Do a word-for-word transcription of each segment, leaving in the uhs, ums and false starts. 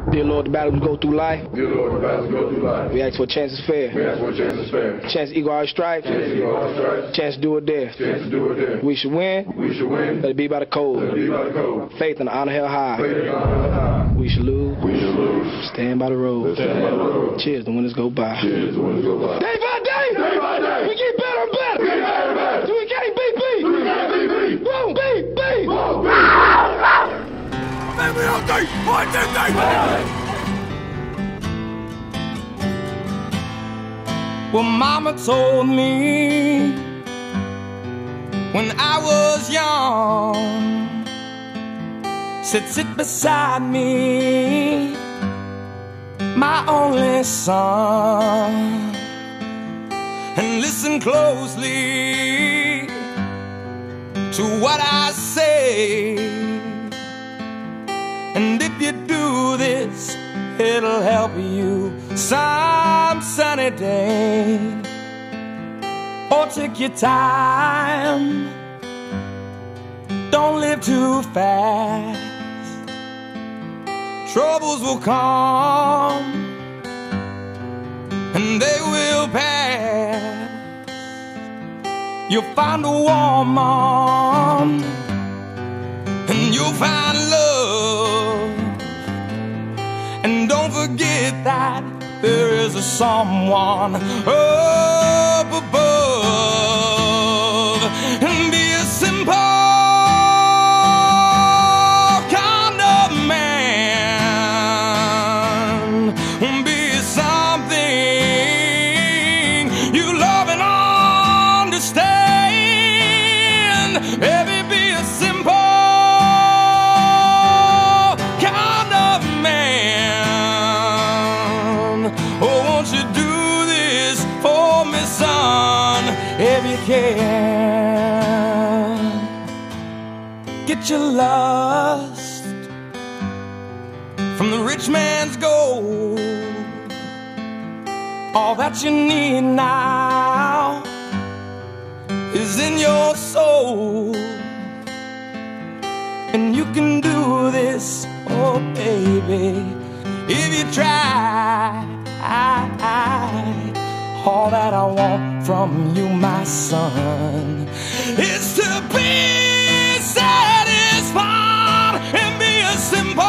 Dear Lord, the battles we go through life. Dear Lord, the battles we go through life. We ask for a chance is fair. We ask for a chance is fair. Chance to equal our stripes. Chance to equal our stripes. Chance to do it there. Chance to do it there. We should win. We should win. Let it be by the code. Let it be by the code. Faith and honor held high. Faith and honor held high. We should lose. We should lose. Stand by the road. Stand by the road. Cheers, the winners go by. Cheers, the winners go by. Day by day. Day by day. We get better and better. We get better and better. So we can't beat beat. We can't beat beat. Won't beat beat. Won't beat. Baby, I'll do. One, two, three, four. Well, Mama told me when I was young, said sit beside me, my only son, and listen closely to what I say. And if you do this, it'll help you some sunny day. Or take your time, don't live too fast. Troubles will come and they will pass. You'll find a woman and you'll find love. And don't forget that there is a someone up above. And be a simple kind of man. Be something you love and understand. Baby, be a simple kind of man. Oh, won't you do this for me, son, if you can? Get your lust from the rich man's gold. All that you need now is in your soul. And you can do this, oh baby, if you try. All that I want from you, my son, is to be satisfied and be a simple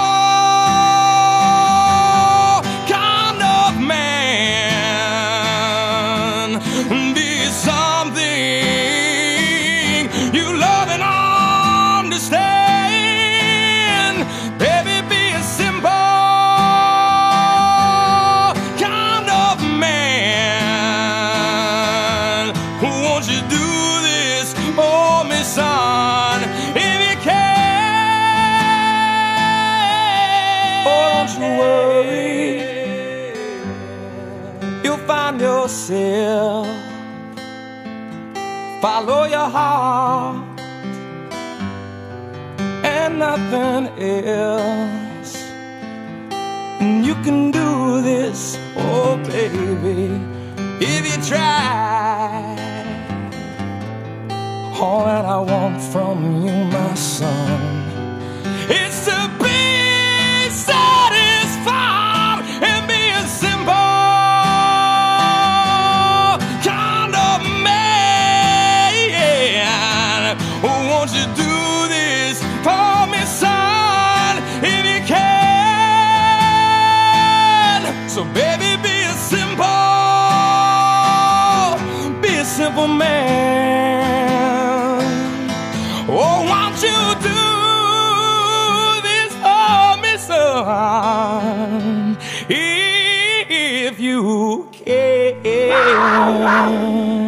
kind of man. Be something you love and understand. Baby, be a simple son, if you can. Oh, don't you worry, you'll find yourself. Follow your heart and nothing else. And you can do this, oh baby, if you try. All that I want from you, my son, is to be satisfied and be a simple kind of man. Oh, won't you do this for me, son, if you can? So baby, be a simple, be a simple man. Oh, won't you do this for me, son, if you can?